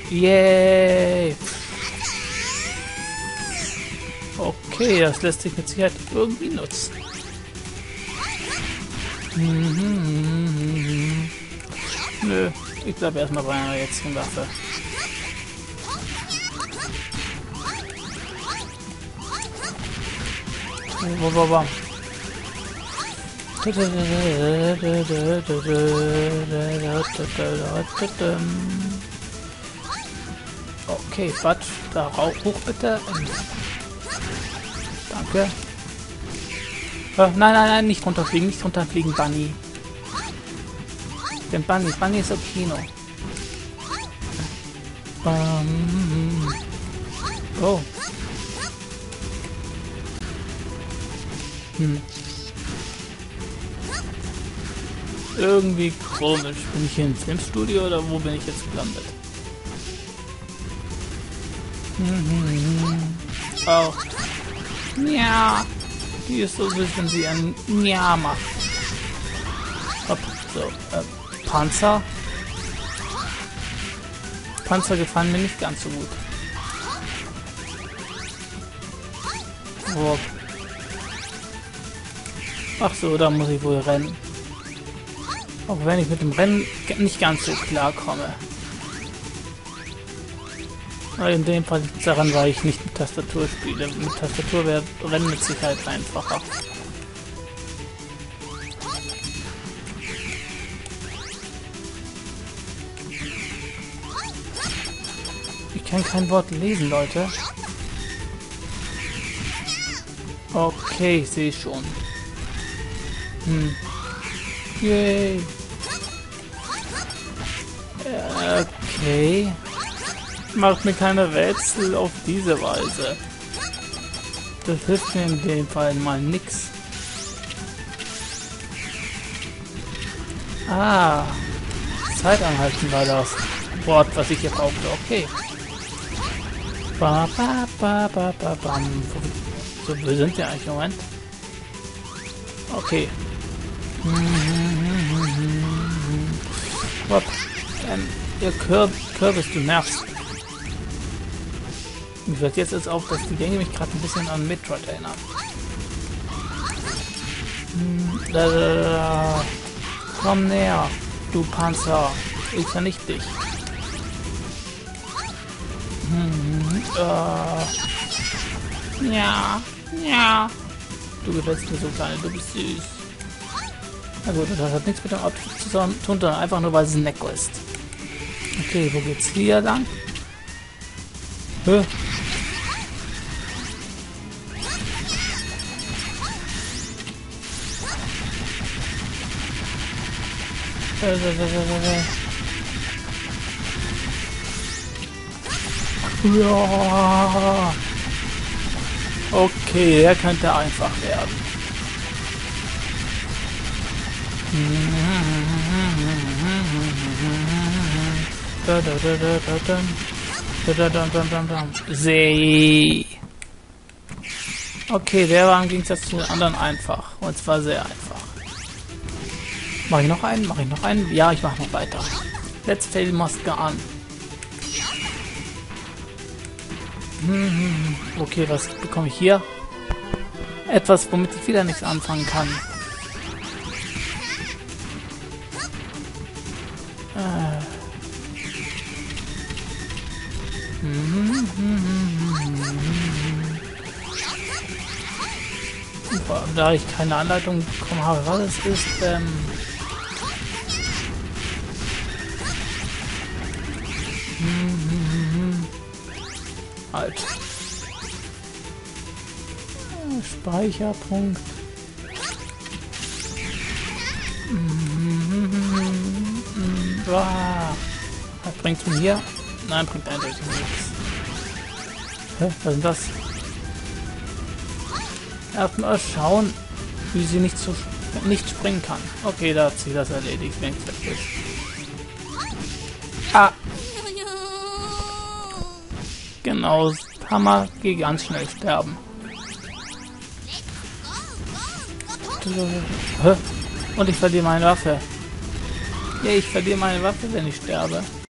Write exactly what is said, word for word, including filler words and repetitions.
Yay! Okay, das lässt sich mit Sicherheit irgendwie nutzen. Mhm. Nö, ich bleibe erstmal bei einer jetzigen Waffe. Okay, Quatsch, da rauch hoch bitte. Danke. Oh, nein, nein, nein, nicht runterfliegen, nicht runterfliegen, Bunny. Denn Bunny, Bunny ist okay noch. Um, oh. Hm. Irgendwie komisch. Bin ich hier im Filmstudio oder wo bin ich jetzt gelandet? Mhm. Oh. Ja. Die ist so süß, wenn sie ein Ja macht. Hopp. So. Äh, Panzer. Panzer gefallen mir nicht ganz so gut. Oh. Ach so, da muss ich wohl rennen. Auch wenn ich mit dem Rennen nicht ganz so klar komme. In dem Fall liegt es daran, weil ich nicht mit Tastatur spiele. Mit Tastatur wäre Rennen mit Sicherheit einfacher. Ich kann kein Wort lesen, Leute. Okay, ich sehe schon. Hm. Yay. Okay. Macht mir keine Rätsel auf diese Weise. Das hilft mir in dem Fall mal nix. Ah. Zeit anhalten war das Wort, was ich hier brauchte. Okay. Ba, ba, ba, ba, ba, bam. So, wo sind wir eigentlich im Moment? Okay. Hopp. Ähm, ihr Kür Kürbis, du nervst. Mir fällt jetzt jetzt auf, dass die Gänge mich gerade ein bisschen an Metroid erinnern. Hm, da, da, da. Komm näher, du Panzer. Ich vernichte dich. Hm, äh. Ja, ja. Du gefällst mir so, Kleine, du bist süß. Na gut, das hat nichts mit dem Auto zu tun, sondern einfach nur, weil es ein Necko ist. Okay, wo geht's hier lang? Hä? Ja. Okay, er könnte einfach werden. See. Okay, der war im Gegensatz zu den anderen einfach. Und zwar sehr einfach. Mache ich noch einen? Mache ich noch einen? Ja, ich mache noch weiter. Let's fail Maske an. Okay, was bekomme ich hier? Etwas, womit ich wieder nichts anfangen kann. Äh. Da ich keine Anleitung bekommen habe, was es ist, ähm halt. Speicherpunkt. Was bringt mir hier? Nein, bringt eindeutig nichts. Hä? Was ist das? Erstmal schauen, wie sie nicht so nicht springen kann. Okay, da hat sie das erledigt, wenn es weg ist. Ah! Genau, Hammer, geh ganz schnell sterben. Hä? Und ich verliere meine Waffe. Ja, ich verliere meine Waffe, wenn ich sterbe.